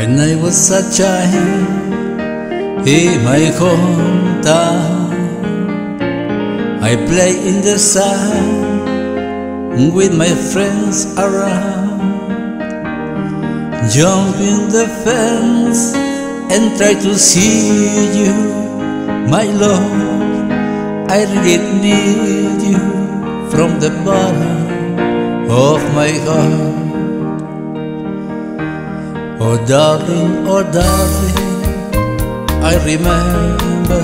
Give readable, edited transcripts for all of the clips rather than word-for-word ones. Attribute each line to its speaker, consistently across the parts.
Speaker 1: When I was a child in my hometown, I play in the sun with my friends around, jump in the fence and try to see you, my love. I really need you from the bottom of my heart. Oh darling, I remember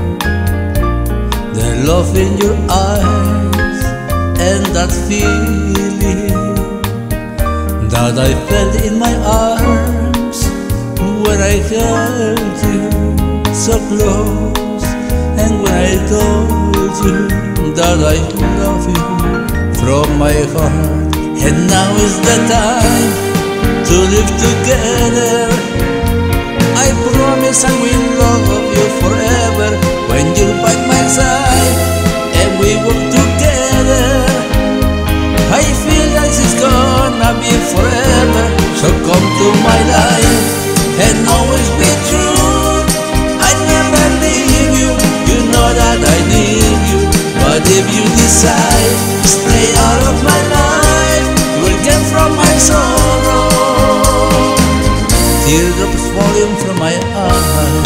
Speaker 1: the love in your eyes and that feeling that I felt in my arms when I held you so close, and when I told you that I love you from my heart. And now is the time to live together. I promise I will love you forever when you're by my side and we work together. I feel like it's gonna be forever, so come to my life and always be true. I never leave you, you know that I need you. But if you decide to stay out of my life, you will get from my sorrow teardrops falling from my eyes.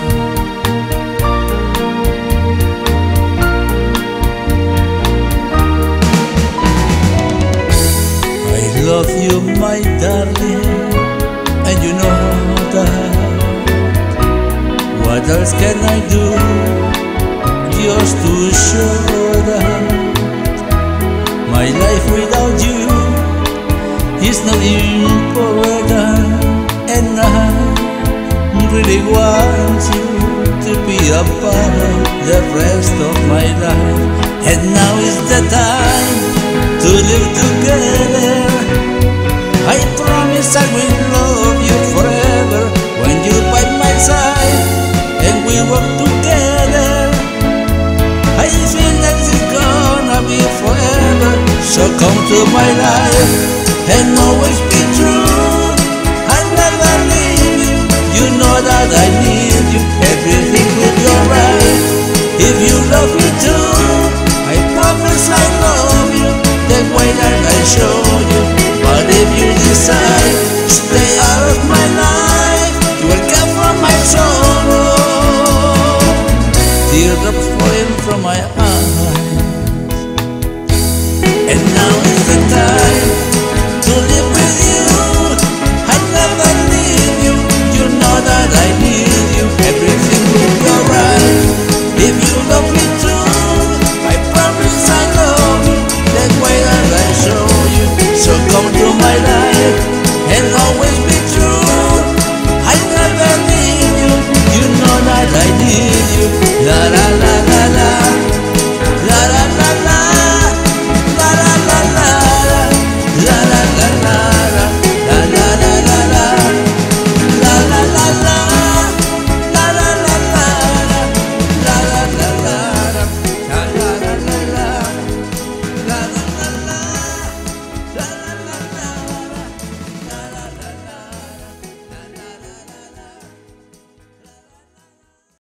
Speaker 1: I love you, my darling, and you know that. What else can I do just to show that my life without you is not important? And I really want you to be a part of the rest of my life. And now is the time to live together. I promise I will love you forever when you're by my side and we work together. I feel that it's gonna be forever, so come to my life and always be true. That I need you, everything will be alright. If you love me too, I promise I love you the way that I show you. But if you decide to stay out of my life, you will get from my sorrow teardrops falling from my eyes. And now is the time